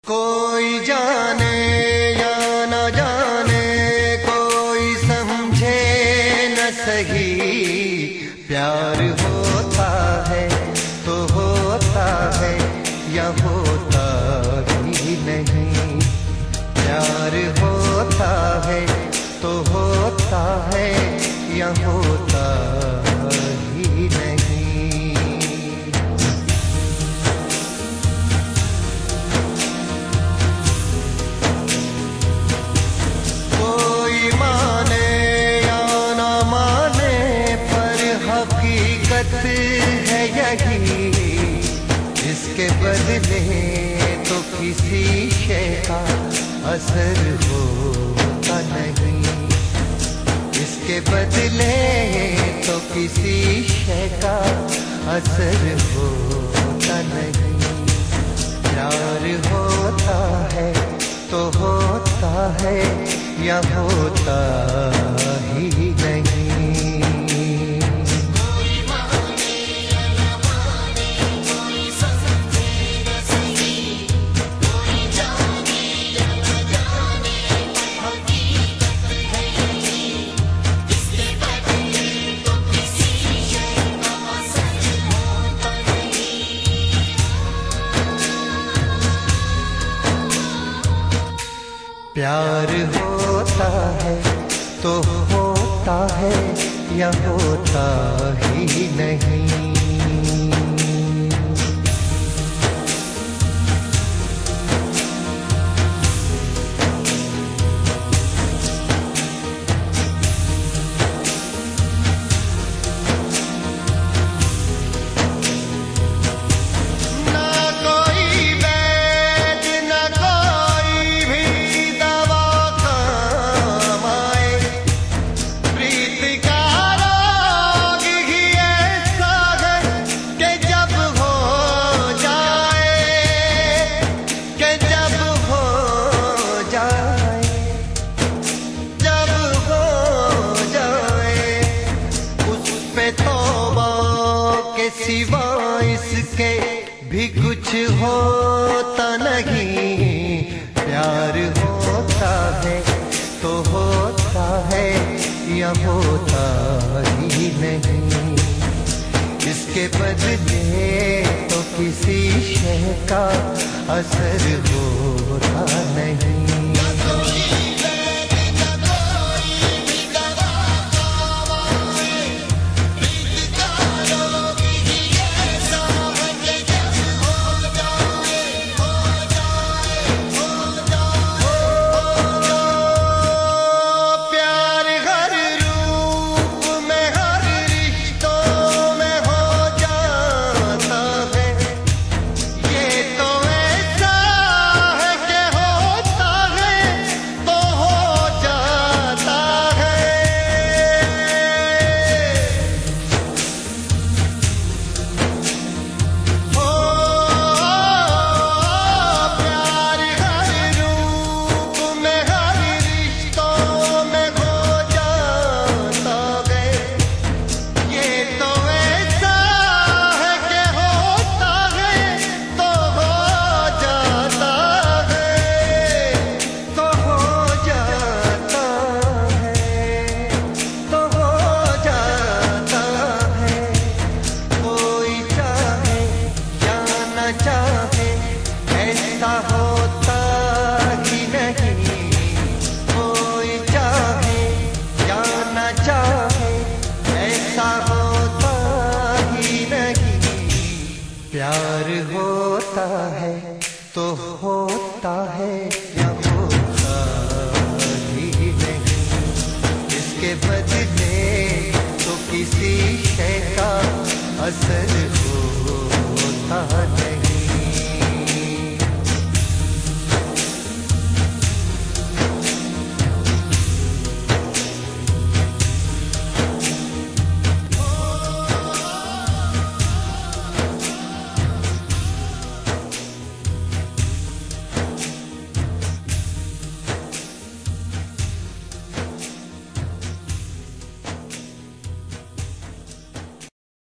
कोई जाने या न जाने, कोई समझे न सही, प्यार होता है तो होता है या होता ही नहीं। प्यार होता है तो होता है या होता ही नहीं। कोई माने या न माने, पर हकीकत है यही, इसके बदले तो किसी शय का असर होता नहीं। इसके बदले तो किसी शय का असर होता नहीं। प्यार होता है तो होता है या होता ही नहीं। प्यार होता है तो होता है या होता ही नहीं। सिवा इसके भी कुछ होता नहीं। प्यार होता है तो होता है या होता ही नहीं। इसके बदले तो किसी शय का असर होता नहीं। चाहे ऐसा होता ही नहीं। कोई चाहे या न चाहे ऐसा होता ही नहीं। प्यार होता है तो होता है